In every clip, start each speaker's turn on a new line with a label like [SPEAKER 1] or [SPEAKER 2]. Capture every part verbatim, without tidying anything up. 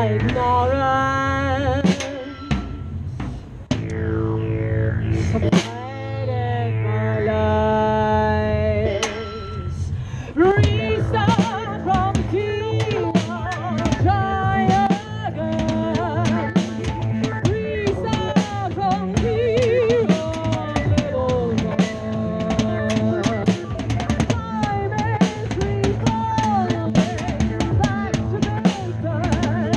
[SPEAKER 1] ignorance. Subsided my lies. Restart from zero, try again. Restart from zero, little more. Time is revolving back to Nathan.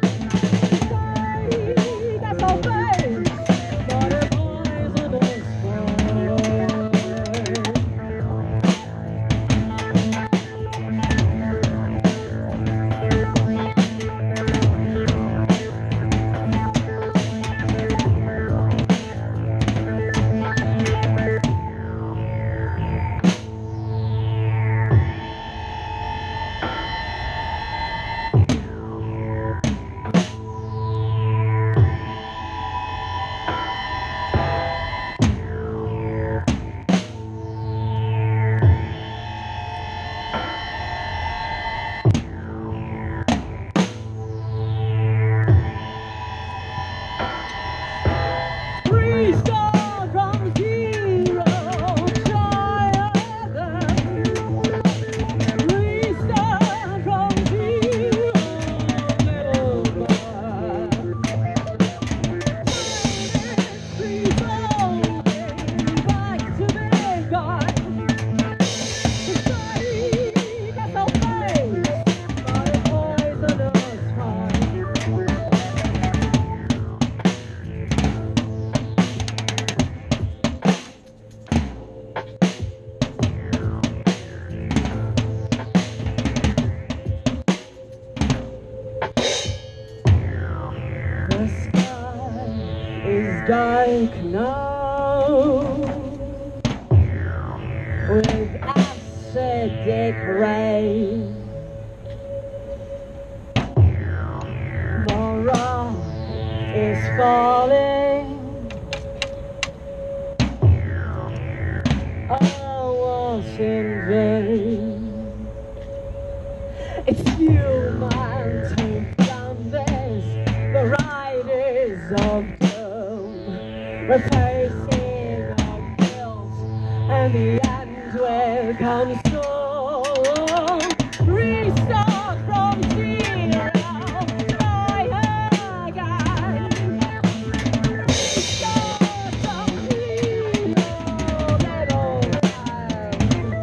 [SPEAKER 1] Say that's our fate, but it poisonous fire. Restart from zero, try again. Restart from zero, little boy. Revolving back to midnight. Society that's our fate, but it poisonous fire. The sky is dark now with acidic rain. Moron is falling. All was in vain. It's human to plan this, the riders of doom. We're facing our guilt, and the end will come soon. Restart from zero, try again. Restart from zero, little child.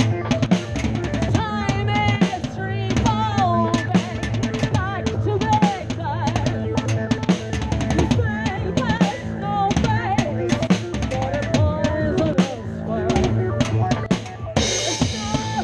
[SPEAKER 1] Time is revolving back to midnight. This fate has no face, but it poisonous fire. The sky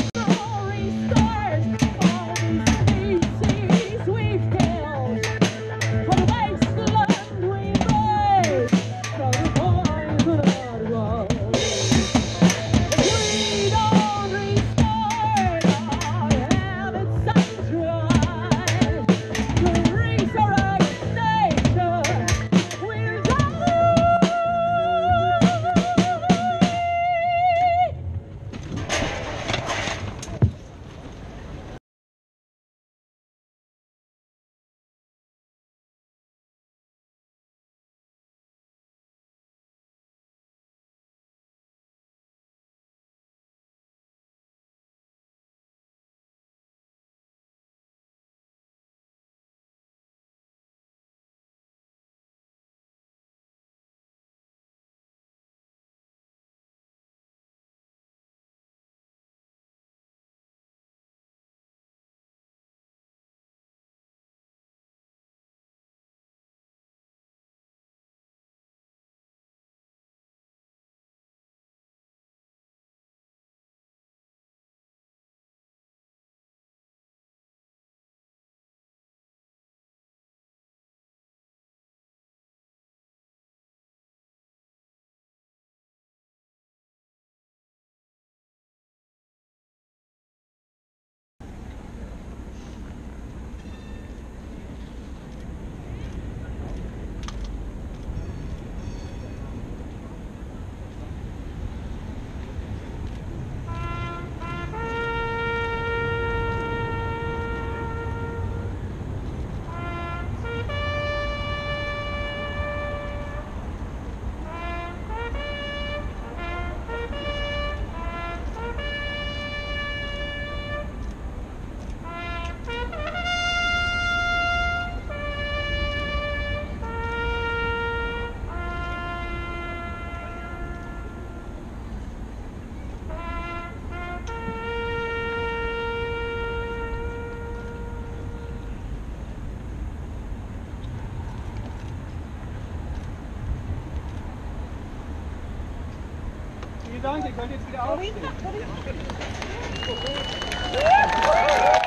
[SPEAKER 2] Vielen Dank, ihr könnt jetzt wieder aufstehen.